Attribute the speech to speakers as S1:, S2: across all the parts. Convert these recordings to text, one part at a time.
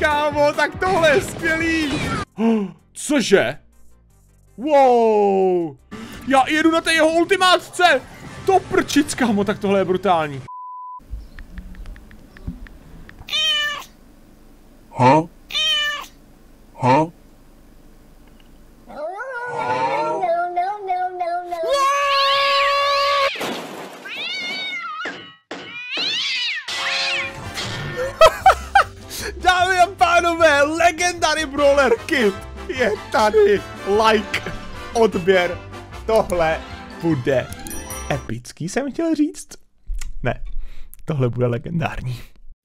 S1: kámo, tak tohle je skvělý. Cože? Wow. Já jedu na té jeho ultimátce. To prčic, kámo, tak tohle je brutální.
S2: Huh? Huh?
S1: Dámy a pánové, Legendary Brawler Kit je tady. Like, odběr, tohle bude epický, jsem chtěl říct. Ne, tohle bude legendární.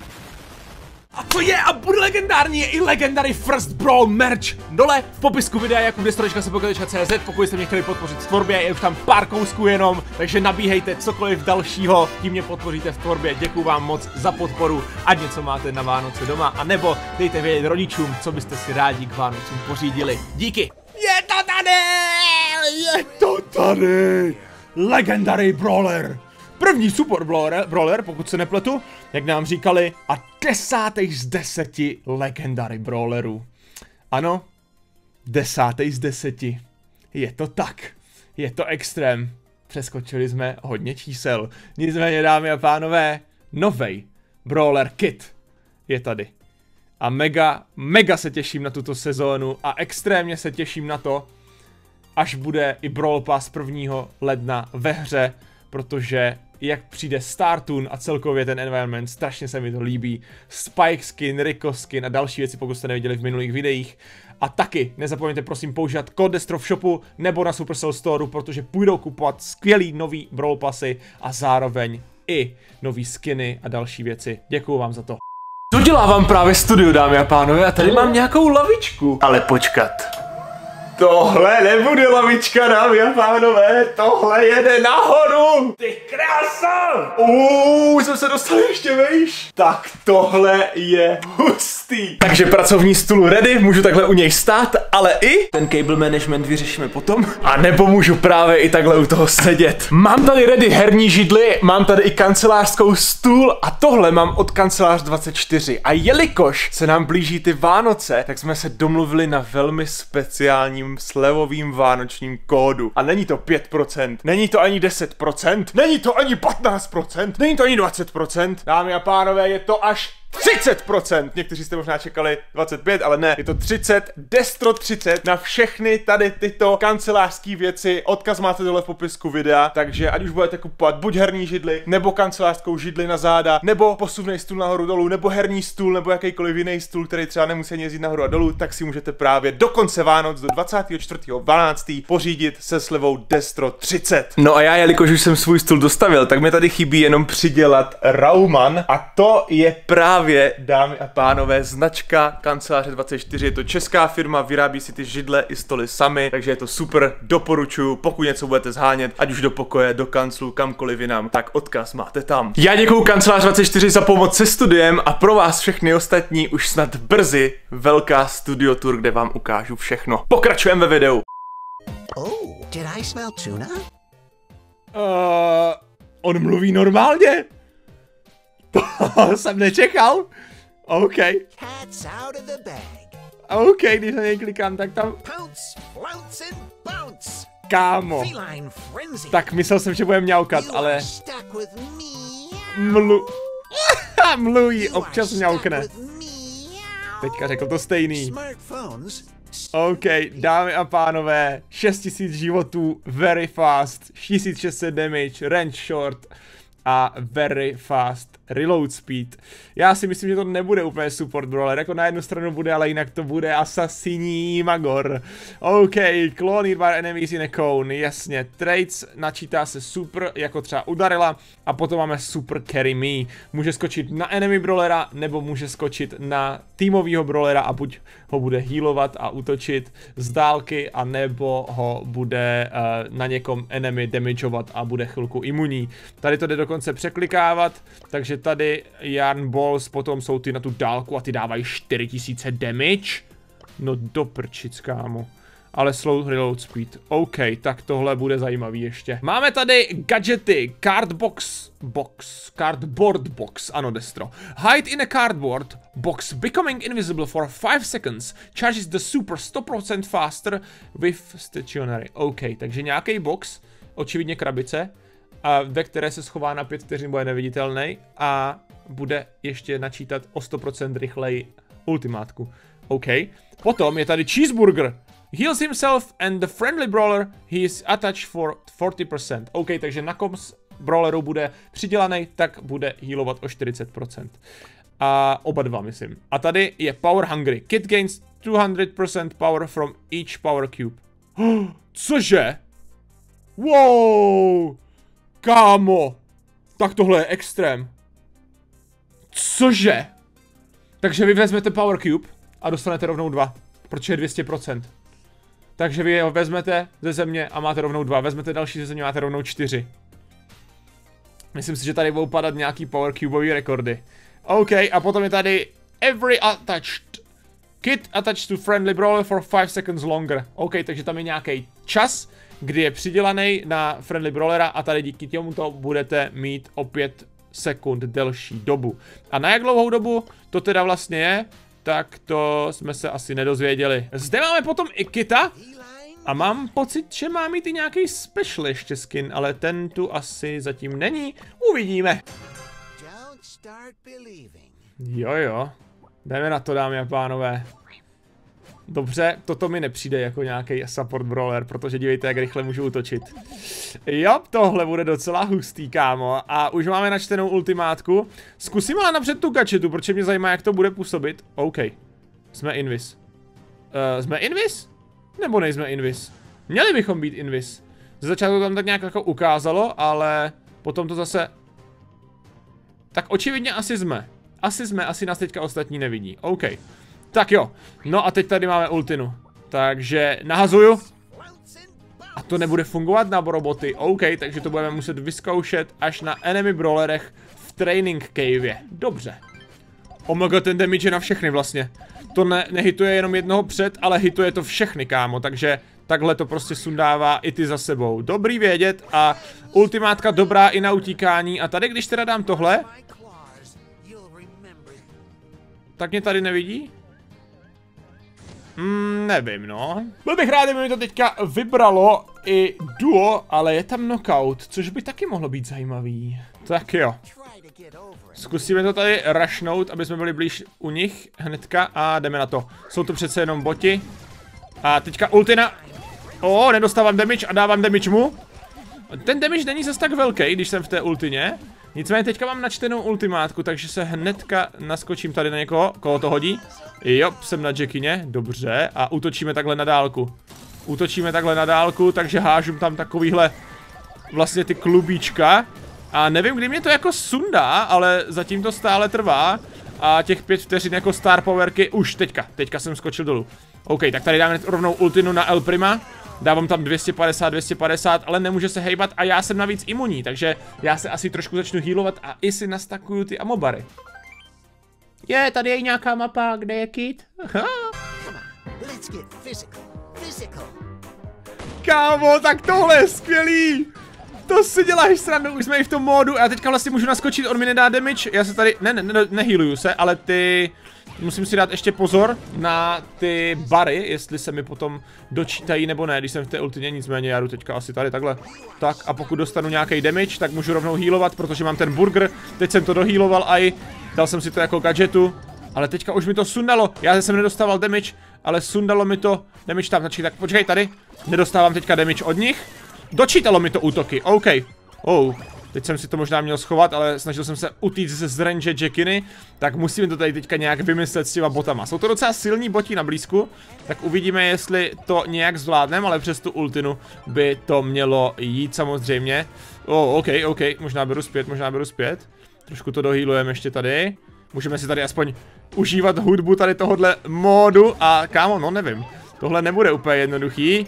S1: A co je a bude legendární, je i Legendary First Brawl merch. Dole v popisku videa jako destročka.cz, pokud jste mě chtěli podpořit v tvorbě, je už tam pár kousků jenom, takže nabíhejte cokoliv dalšího, tím mě podpoříte v tvorbě. Děkuju vám moc za podporu, ať něco máte na Vánoce doma, anebo dejte vědět rodičům, co byste si rádi k Vánocům pořídili. Díky! Je to tady! Je to tady! Legendary Brawler! První super brawler, pokud se nepletu, jak nám říkali, a 10. z 10 Legendary Brawlerů. Ano, 10. z 10. Je to tak. Je to extrém. Přeskočili jsme hodně čísel. Nicméně, dámy a pánové, novej Brawler Kit je tady. A mega se těším na tuto sezónu a extrémně se těším na to, až bude i Brawl Pass 1. ledna ve hře, protože jak přijde Startoon a celkově ten environment, strašně se mi to líbí. Spike skin, Rico skin a další věci, pokud jste neviděli v minulých videích. A taky nezapomeňte prosím používat kód Destro v shopu nebo na Supercell Storeu, protože půjdou kupovat skvělý nový Brawl Passy a zároveň i nový skiny a další věci. Děkuju vám za to. Dodělávám právě studio, dámy a pánové, a tady mám nějakou lavičku. Ale počkat. Tohle nebude lavička, dámy a pánové, tohle jede nahoru! Ty krása! Jsme se dostali ještě vejš. Tak tohle je hustý. Takže pracovní stůl ready, můžu takhle u něj stát, ale i ten cable management vyřešíme potom. A nebo můžu právě i takhle u toho sedět. Mám tady ready herní židli, mám tady i kancelářskou stůl a tohle mám od Kancelář 24. A jelikož se nám blíží ty Vánoce, tak jsme se domluvili na velmi speciálním slevovým vánočním kódu. A není to 5%, není to ani 10%, není to ani 15%, není to ani 20%. Dámy a pánové, je to až 30%. Někteří jste možná čekali 25, ale ne, je to 30, Destro 30 na všechny tady tyto kancelářské věci. Odkaz máte dole v popisku videa, takže ať už budete kupovat buď herní židli, nebo kancelářskou židli na záda, nebo posuvnej stůl nahoru dolů, nebo herní stůl, nebo jakýkoliv jiný stůl, který třeba nemusí ani jezdit nahoru a dolů, tak si můžete právě do konce Vánoc, do 24.12. pořídit se slevou Destro 30. No a já, jelikož už jsem svůj stůl dostavil, tak mi tady chybí jenom přidělat Rauman a to je právě, dámy a pánové, značka Kanceláře 24, je to česká firma, vyrábí si ty židle i stoly sami, takže je to super, doporučuju, pokud něco budete zhánět, ať už do pokoje, do kanclu, kamkoliv jinam, tak odkaz máte tam. Já děkuju Kancelář 24 za pomoc se studiem a pro vás všechny ostatní už snad brzy velká studio tour, kde vám ukážu všechno. Pokračujeme ve videu.
S3: Oh, did I smell tuna?
S1: On mluví normálně? To jsem nečekal. OK.
S3: Cat's out of the bag.
S1: OK, když na něj klikám, tak tam...
S3: Pounce, flounce and bounce.
S1: Kámo.
S3: Feline frenzy.
S1: Tak myslel jsem, že bude mňaukat,
S3: You
S1: ale...
S3: are stuck with me.
S1: Mluví,
S3: You are
S1: občas
S3: stuck
S1: mňaukne.
S3: with me.
S1: Teďka řekl to stejný.
S3: Smartphones.
S1: OK, dámy a pánové, 6000 životů, very fast, 1600 damage, range short a very fast reload speed. Já si myslím, že to nebude úplně support brawler, jako na jednu stranu bude, ale jinak to bude asasiní magor. OK, clone by enemies in a cone, jasně, traits načítá se super, jako třeba udarila, a potom máme super carry me. Může skočit na enemy brawlera, nebo může skočit na týmovýho brawlera a buď ho bude healovat a útočit z dálky, a nebo ho bude na někom enemy damageovat a bude chvilku imunní. Tady to jde dokonce překlikávat, takže tady Yarn Balls potom jsou ty na tu dálku a ty dávají 4000 damage. No do prčic, kámo. ale slow reload speed. OK, tak tohle bude zajímavý ještě. Máme tady gadgety, cardboard box, ano Destro. Hide in a cardboard box, becoming invisible for 5 seconds, charges the super 100% faster with stationary. OK, takže nějaký box, očividně krabice, ve které se schová na 5 vteřin, bude neviditelný a bude ještě načítat o 100% rychleji ultimátku. OK. Potom je tady cheeseburger. Heals himself and the friendly brawler he is attached for 40%. OK, takže na kom z brawlerů bude přidělaný, tak bude healovat o 40%. A oba dva, myslím. A tady je power hungry. Kid gains 200% power from each power cube. Cože? Wow! Kámo! Tak tohle je extrém. Cože? Takže vy vezmete power cube a dostanete rovnou 2, protože je 200%. Takže vy ho vezmete ze země a máte rovnou 2, vezmete další ze země a máte rovnou 4. Myslím si, že tady budou padat nějaký power cubeový rekordy. OK, a potom je tady every attached kit attached to friendly brawler for 5 seconds longer. OK, takže tam je nějaký čas, kdy je přidělaný na friendly brawlera a tady díky tomuto budete mít o 5 sekund delší dobu. A na jak dlouhou dobu to teda vlastně je, tak to jsme se asi nedozvěděli. Zde máme potom i kita a mám pocit, že má mít i nějaký special ještě skin, ale ten tu asi zatím není. Uvidíme. Jo, jdeme na to, dámy a pánové. Dobře, toto mi nepřijde jako nějaký support brawler, protože dívejte, jak rychle můžu útočit. Jo, tohle bude docela hustý, kámo. A už máme načtenou ultimátku. Zkusím ale napřed tu gadgetu, protože mě zajímá, jak to bude působit. OK. Jsme invis. Jsme invis? Nebo nejsme invis? Měli bychom být invis. Ze začátku tam tak nějak jako ukázalo, ale potom to zase... Tak očividně asi jsme. Asi nás teďka ostatní nevidí. OK. Tak jo, no a teď tady máme ultinu. Takže nahazuju. A to nebude fungovat na roboty. OK, takže to budeme muset vyzkoušet až na enemy brawlerech v training cave. Dobře. Omega, ten damage je na všechny vlastně. To nehituje jenom jednoho před, ale hituje to všechny, kámo. Takže takhle to prostě sundává i ty za sebou. Dobrý vědět a ultimátka dobrá i na utíkání. A tady, když teda dám tohle, tak mě tady nevidí? Nevím, no. Byl bych rád, kdyby mi to teďka vybralo i duo, ale je tam knockout, což by taky mohlo být zajímavý. Tak jo. Zkusíme to tady rushnout, aby jsme byli blíž u nich hnedka a jdeme na to. Jsou to přece jenom boti. A teďka ultina. Nedostávám damage a dávám damage mu. Ten damage není zase tak velký, když jsem v té ultině. Nicméně teďka mám načtenou ultimátku, takže se hnedka naskočím tady na někoho, koho to hodí. Jo, jsem na Jackině, dobře, a útočíme takhle na dálku. Takže hážu tam takovýhle vlastně ty klubíčka. A nevím, kdy mě to jako sundá, ale zatím to stále trvá. A těch 5 vteřin jako star powerky už teďka jsem skočil dolů. OK, tak tady dáme rovnou ultinu na El Prima. Dávám tam 250, ale nemůže se hejbat a já jsem navíc imunní, takže já se asi trošku začnu healovat a i si nastakuju ty amobary. Tady je nějaká mapa, kde je Kid? Kámo, tak tohle je skvělý! To si děláš srandu, už jsme i v tom módu a já teďka vlastně můžu naskočit, on mi nedá damage, já se tady, nehealuju se, ale ty... Musím si dát ještě pozor na ty bary, jestli se mi potom dočítají nebo ne, když jsem v té ultině, nicméně já jdu teďka asi tady takhle. Tak a pokud dostanu nějaký damage, tak můžu rovnou healovat, protože mám ten burger, teď jsem to dohealoval a dal jsem si to jako gadgetu, ale teďka už mi to sundalo, já jsem nedostával damage, ale sundalo mi to damage tam, tak počkej tady, nedostávám teďka damage od nich, dočítalo mi to útoky, OK, teď jsem si to možná měl schovat, ale snažil jsem se utíct z range Jackiny, tak musíme to tady teďka nějak vymyslet s těma botama. Jsou to docela silní boti na blízku, tak uvidíme, jestli to nějak zvládneme, ale přes tu ultinu by to mělo jít samozřejmě. OK, možná beru zpět. Trošku to dohealujeme ještě tady. Můžeme si tady aspoň užívat hudbu tady tohohle módu a kámo, no nevím. Tohle nebude úplně jednoduchý.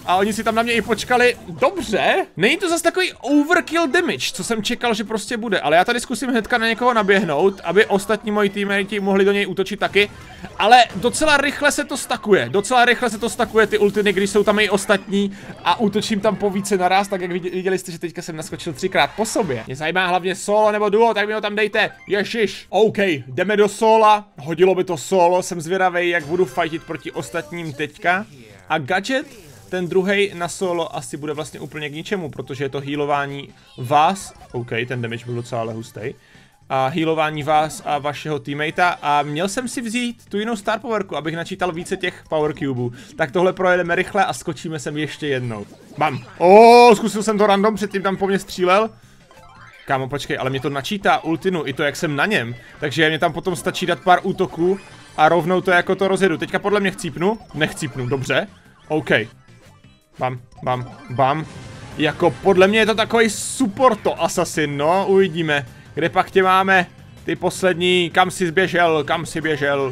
S1: a oni si tam na mě i počkali. Dobře, není to zase takový overkill damage, co jsem čekal, že prostě bude, ale já tady zkusím hnedka na někoho naběhnout, aby ostatní moji teammates mohli do něj útočit taky, ale docela rychle se to stakuje, ty ultiny, když jsou tam i ostatní a útočím tam po více naraz, tak jak viděli jste, že teďka jsem naskočil 3krát po sobě. Mě zajímá hlavně solo nebo duo, tak mi ho tam dejte, ježiš. OK, jdeme do sola, hodilo by to solo, jsem zvědavej, jak budu fightit proti ostatním teďka. A gadget, ten druhej na solo asi bude vlastně úplně k ničemu, protože je to healování vás, OK, ten damage byl docela ale hustý, a healování vás a vašeho teammatea a měl jsem si vzít tu jinou star powerku, abych načítal více těch power cubů. Tak tohle projedeme rychle a skočíme sem ještě jednou. Bam. Zkusil jsem to random, předtím tam po mně střílel. Kámo, počkej, ale mě to načítá ultinu, i to jak jsem na něm, takže mě tam potom stačí dát pár útoků a rovnou to jako to rozjedu. Teďka podle mě chcípnu, nechcípnu, dobře. OK. Bam, bam, bam. Jako podle mě je to takový supporto assassin, no, uvidíme. Kde pak tě máme? Ty poslední, kam jsi zběžel, kam jsi běžel?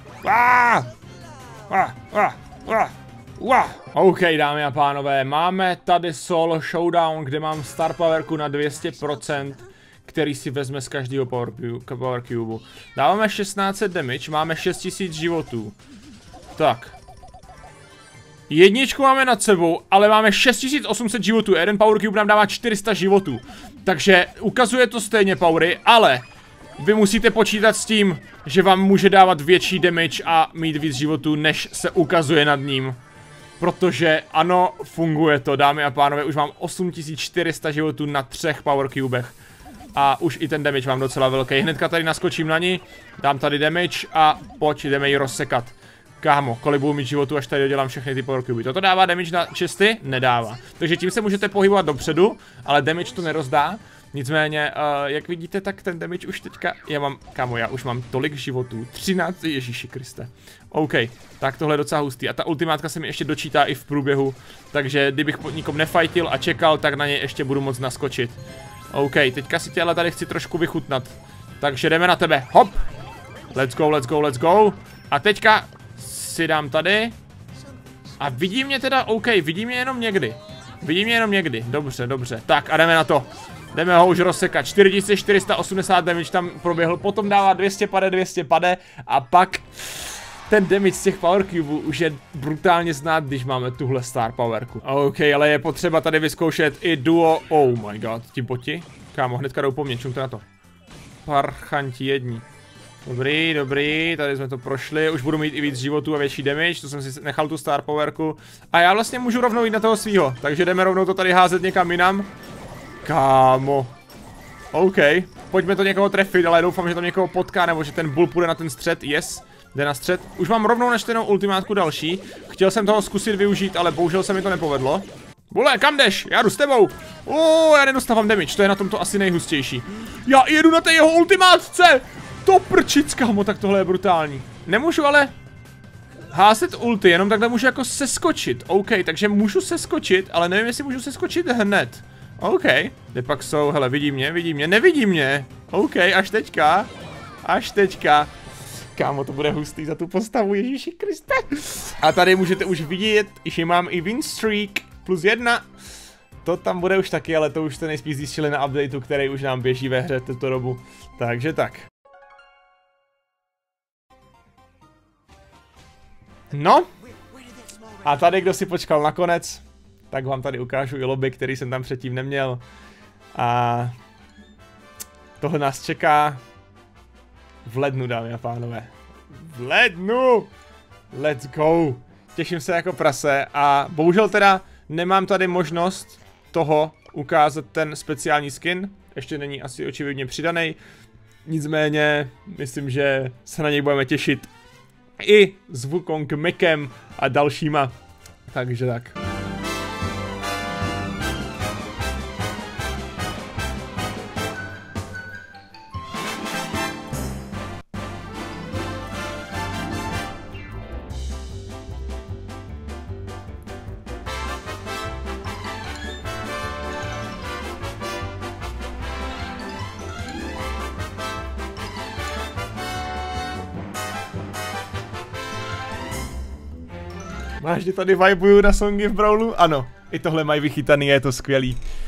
S1: OK, dámy a pánové, máme tady solo showdown, kde mám star powerku na 200%, který si vezme z každého power cube. Dáváme 1600 damage, máme 6000 životů. Tak. Jedničku máme nad sebou, ale máme 6800 životů, jeden power cube nám dává 400 životů. Takže ukazuje to stejně powery, ale vy musíte počítat s tím, že vám může dávat větší damage a mít víc životů, než se ukazuje nad ním. Protože ano, funguje to, dámy a pánové, už mám 8400 životů na 3 power cubech. A už i ten damage mám docela velký. Hnedka tady naskočím na ní, dám tady damage a pojď, jdeme ji rozsekat. Kámo, kolik budu mít životu, až tady dodělám všechny ty power cube. Toto dává damage na česty? Nedává. Takže tím se můžete pohybovat dopředu, ale damage to nerozdá. Nicméně, jak vidíte, tak ten damage už teďka, já už mám tolik životů, 13, Ježíši Kriste. OK, tak tohle je docela hustý a ta ultimátka se mi ještě dočítá i v průběhu, takže kdybych nikom nefajtil a čekal, tak na něj ještě budu moc naskočit. OK, teďka si tě ale tady chci trošku vychutnat, takže jdeme na tebe, hop, let's go, let's go, let's go, a teďka si dám tady a vidí mě teda, OK, vidí mě jenom někdy, dobře, dobře, tak a jdeme na to. Jdeme ho už rozsekat, 4480 damage tam proběhl, potom dává 200 pade a pak ten damage z těch power cubů už je brutálně znát, když máme tuhle star powerku. OK, ale je potřeba tady vyzkoušet i duo, oh my god, ti boti, kámo, hnedka jdou po mně, čumte na to. Parchanti jedni. Dobrý, dobrý, tady jsme to prošli, už budu mít i víc životů a větší damage, to jsem si nechal tu star powerku. A já vlastně můžu rovnou jít na toho svýho, takže jdeme rovnou to tady házet někam jinam. Kámo. OK, pojďme to někoho trefit, ale doufám, že tam někoho potká, nebo že ten bull půjde na ten střed, yes. Jde na střed, už mám rovnou načtenou ultimátku další. Chtěl jsem toho zkusit využít, ale bohužel se mi to nepovedlo. Bule, kam jdeš? Já jdu s tebou. Já nedostávám damage, to je na tomto asi nejhustější. Já jedu na té jeho ultimátce. To prčic, kámo, tak tohle je brutální. Nemůžu ale házet ulty, jenom takhle můžu jako seskočit. OK, takže můžu seskočit, ale nevím, jestli můžu seskočit hned. OK, kde pak jsou, hele, vidí mě, nevidí mě. OK, až teďka. Kámo, to bude hustý za tu postavu, Ježíši Kriste. A tady můžete už vidět, že mám i win streak +1. To tam bude už taky, ale to už jste nejspíš zjistili na updateu, který už nám běží ve hře tuto dobu. Takže tak. No. A tady, kdo si počkal nakonec, tak vám tady ukážu i lobby, který jsem tam předtím neměl. A tohle nás čeká v lednu, dámy a pánové. V lednu! Let's go! Těším se jako prase a bohužel teda nemám tady možnost toho ukázat ten speciální skin. Ještě není asi očividně přidaný. Nicméně myslím, že se na něj budeme těšit i s Wukong, Mikem a dalšíma. Takže tak. Vážně tady vibuju na songy v Brawlu? Ano, i tohle mají vychytaný, je to skvělý.